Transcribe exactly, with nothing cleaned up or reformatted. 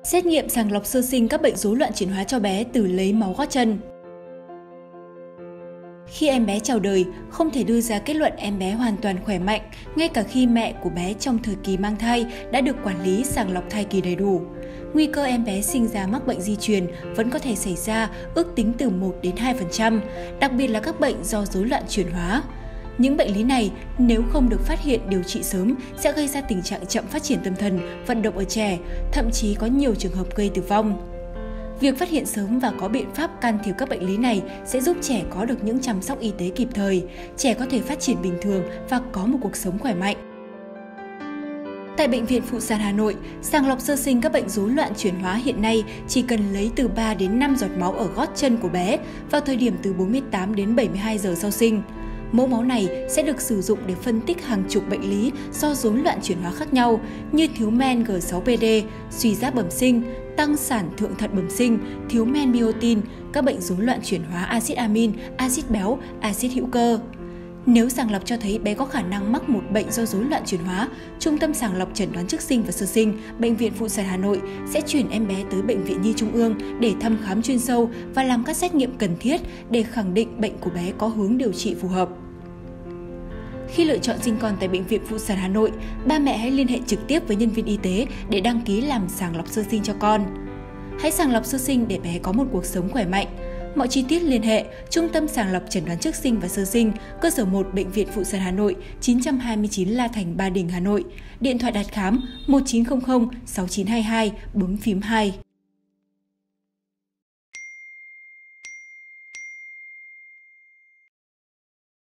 Xét nghiệm sàng lọc sơ sinh các bệnh rối loạn chuyển hóa cho bé từ lấy máu gót chân. Khi em bé chào đời, không thể đưa ra kết luận em bé hoàn toàn khỏe mạnh, ngay cả khi mẹ của bé trong thời kỳ mang thai đã được quản lý sàng lọc thai kỳ đầy đủ. Nguy cơ em bé sinh ra mắc bệnh di truyền vẫn có thể xảy ra, ước tính từ một đến hai phần trăm, đặc biệt là các bệnh do rối loạn chuyển hóa. Những bệnh lý này, nếu không được phát hiện điều trị sớm, sẽ gây ra tình trạng chậm phát triển tâm thần, vận động ở trẻ, thậm chí có nhiều trường hợp gây tử vong. Việc phát hiện sớm và có biện pháp can thiệp các bệnh lý này sẽ giúp trẻ có được những chăm sóc y tế kịp thời, trẻ có thể phát triển bình thường và có một cuộc sống khỏe mạnh. Tại Bệnh viện Phụ sản Hà Nội, sàng lọc sơ sinh các bệnh rối loạn chuyển hóa hiện nay chỉ cần lấy từ ba đến năm giọt máu ở gót chân của bé vào thời điểm từ bốn mươi tám đến bảy mươi hai giờ sau sinh. Mẫu máu này sẽ được sử dụng để phân tích hàng chục bệnh lý do rối loạn chuyển hóa khác nhau như thiếu men G sáu P D, suy giáp bẩm sinh, tăng sản thượng thận bẩm sinh, thiếu men biotin, các bệnh rối loạn chuyển hóa axit amin, axit béo, axit hữu cơ. Nếu sàng lọc cho thấy bé có khả năng mắc một bệnh do rối loạn chuyển hóa, Trung tâm sàng lọc chẩn đoán trước sinh và sơ sinh, Bệnh viện Phụ sản Hà Nội sẽ chuyển em bé tới Bệnh viện Nhi Trung ương để thăm khám chuyên sâu và làm các xét nghiệm cần thiết để khẳng định bệnh của bé có hướng điều trị phù hợp. Khi lựa chọn sinh con tại Bệnh viện Phụ sản Hà Nội, ba mẹ hãy liên hệ trực tiếp với nhân viên y tế để đăng ký làm sàng lọc sơ sinh cho con. Hãy sàng lọc sơ sinh để bé có một cuộc sống khỏe mạnh. Mọi chi tiết liên hệ Trung tâm sàng lọc chẩn đoán trước sinh và sơ sinh, cơ sở một Bệnh viện Phụ sản Hà Nội, chín trăm hai mươi chín La Thành, Ba Đình, Hà Nội. Điện thoại đặt khám một chín không không sáu chín hai hai, bấm phím hai.